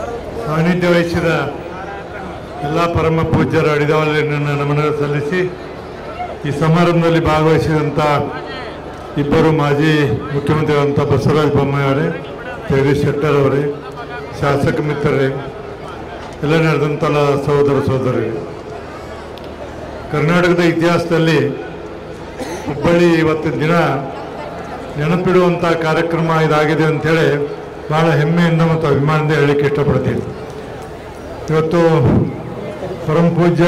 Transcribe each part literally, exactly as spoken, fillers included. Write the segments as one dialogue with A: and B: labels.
A: ಸಾನ್ನಿಧ್ಯ ವಹಿಸಿದ ಎಲ್ಲ ಪರಮ ಪೂಜ್ಯರ ಅಡಿದಾವಲಿಯನ್ನು ನಮನ ಸಲ್ಲಿಸಿ ಈ ಸಮಾರಂಭದಲ್ಲಿ ಭಾಗವಹಿಸಿದಂಥ ಇಬ್ಬರು ಮಾಜಿ ಮುಖ್ಯಮಂತ್ರಿಗಳಂಥ ಬಸವರಾಜ ಬೊಮ್ಮಾಯಿ ಅವರೇ, ಜಗದೀಶ್ ಶೆಟ್ಟರ್ ಅವರೇ, ಶಾಸಕ ಮಿತ್ರರೇ, ಎಲ್ಲ ನಡೆದಂಥ ಸಹೋದರ ಸಹೋದರರೇ, ಕರ್ನಾಟಕದ ಇತಿಹಾಸದಲ್ಲಿ ಹುಬ್ಬಳ್ಳಿ ಇವತ್ತಿನ ದಿನ ನೆನಪಿಡುವಂಥ ಕಾರ್ಯಕ್ರಮ ಇದಾಗಿದೆ ಅಂಥೇಳಿ ಭಾಳ ಹೆಮ್ಮೆಯಿಂದ ಮತ್ತು ಅಭಿಮಾನದಿಂದ ಹೇಳಲಿಕ್ಕೆ ಇಷ್ಟಪಡ್ತೀನಿ. ಇವತ್ತು ಪರಮ ಪೂಜ್ಯ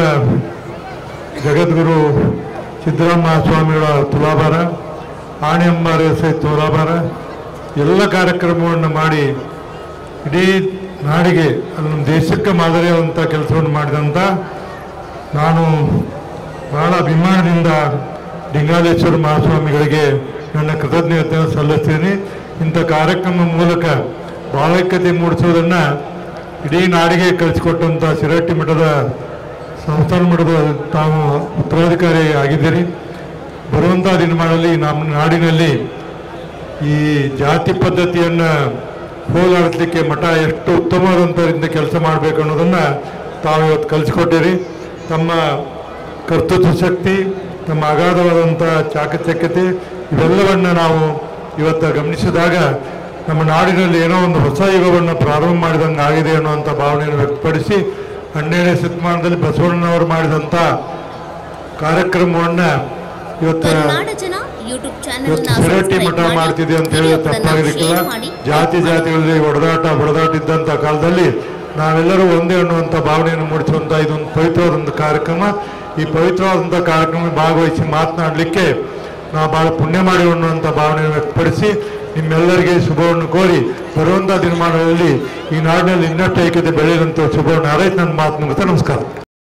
A: ಜಗದ್ಗುರು ಸಿದ್ದರಾಮ ಸ್ವಾಮಿಗಳ ತುಲಾಭಾರ, ಆಣೆಯಂಬಾರ ಸಹಿತ ತುಲಾಭಾರ ಎಲ್ಲ ಕಾರ್ಯಕ್ರಮವನ್ನು ಮಾಡಿ ಇಡೀ ನಾಡಿಗೆ ಅದು ನಮ್ಮ ದೇಶಕ್ಕೆ ಮಾದರಿಯಾದಂಥ ಕೆಲಸವನ್ನು ಮಾಡಿದಂಥ ನಾನು ಭಾಳ ಅಭಿಮಾನದಿಂದ ಲಿಂಗಾಲೇಶ್ವರ ಮಹಾಸ್ವಾಮಿಗಳಿಗೆ ನನ್ನ ಕೃತಜ್ಞತೆಯನ್ನು ಸಲ್ಲಿಸ್ತೀನಿ. ಇಂಥ ಕಾರ್ಯಕ್ರಮ ಮೂಲಕ ಭಾವೈಕ್ಯತೆ ಮೂಡಿಸೋದನ್ನು ಇಡೀ ನಾಡಿಗೆ ಕಳಿಸಿಕೊಟ್ಟಂಥ ಶಿರಹಟ್ಟಿ ಮಠದ ಸಂಸ್ಥಾನ ಮಠದ ತಾವು ಉತ್ತರಾಧಿಕಾರಿ ಆಗಿದ್ದೀರಿ. ಬರುವಂಥ ದಿನಮಾನದಲ್ಲಿ ನಮ್ಮ ನಾಡಿನಲ್ಲಿ ಈ ಜಾತಿ ಪದ್ಧತಿಯನ್ನು ಹೋಲಾಡಿಸಲಿಕ್ಕೆ ಮಠ ಎಷ್ಟು ಉತ್ತಮವಾದಂಥರಿಂದ ಕೆಲಸ ಮಾಡಬೇಕು ಅನ್ನೋದನ್ನು ತಾವು ಇವತ್ತು ಕಲಿಸ್ಕೊಟ್ಟಿರಿ. ತಮ್ಮ ಕರ್ತೃತ್ವ ಶಕ್ತಿ, ತಮ್ಮ ಅಗಾಧವಾದಂಥ ಚಾಕಚಕ್ಯತೆ ಇವೆಲ್ಲವನ್ನು ನಾವು ಇವತ್ತು ಗಮನಿಸಿದಾಗ ನಮ್ಮ ನಾಡಿನಲ್ಲಿ ಏನೋ ಒಂದು ಹೊಸ ಯುಗವನ್ನು ಪ್ರಾರಂಭ ಮಾಡಿದಂಗೆ ಆಗಿದೆ ಅನ್ನುವಂಥ ಭಾವನೆಯನ್ನು ವ್ಯಕ್ತಪಡಿಸಿ, ಹನ್ನೆರಡನೇ ಶತಮಾನದಲ್ಲಿ ಬಸವಣ್ಣನವರು ಮಾಡಿದಂಥ ಕಾರ್ಯಕ್ರಮವನ್ನು ಇವತ್ತು ಇವತ್ತು ಶಿರಹಟ್ಟಿ ಮಠ ಮಾಡ್ತಿದೆ ಅಂತ ಹೇಳಿ ತಪ್ಪಾಗಿರಲಿಕ್ಕಿಲ್ಲ. ಜಾತಿ ಜಾತಿಗಳಲ್ಲಿ ಒಡದಾಟ ಬಡದಾಟ ಇದ್ದಂಥ ಕಾಲದಲ್ಲಿ ನಾವೆಲ್ಲರೂ ಒಂದೇ ಅನ್ನುವಂಥ ಭಾವನೆಯನ್ನು ಮೂಡಿಸುವಂಥ ಇದೊಂದು ಪವಿತ್ರವಾದಂಥ ಕಾರ್ಯಕ್ರಮ. ಈ ಪವಿತ್ರವಾದಂಥ ಕಾರ್ಯಕ್ರಮ ಭಾಗವಹಿಸಿ ಮಾತನಾಡಲಿಕ್ಕೆ ನಾವು ಭಾಳ ಪುಣ್ಯ ಮಾಡಿ ಅನ್ನುವಂಥ ಭಾವನೆಯನ್ನು ವ್ಯಕ್ತಪಡಿಸಿ ನಿಮ್ಮೆಲ್ಲರಿಗೆ ಶುಭವನ್ನು ಕೋರಿ ಬರುವಂಥ ದಿನಮಾನಗಳಲ್ಲಿ ಈ ನಾಡಿನಲ್ಲಿ ಇನ್ನಷ್ಟು ಐಕ್ಯತೆ ಬೆಳೆಯುವಂಥ ಶುಭವನ್ನು ಹಾರೈಸಿ ನನ್ನ ಮಾತು ಮುಗಿಸ್ತಾ ನಮಸ್ಕಾರ.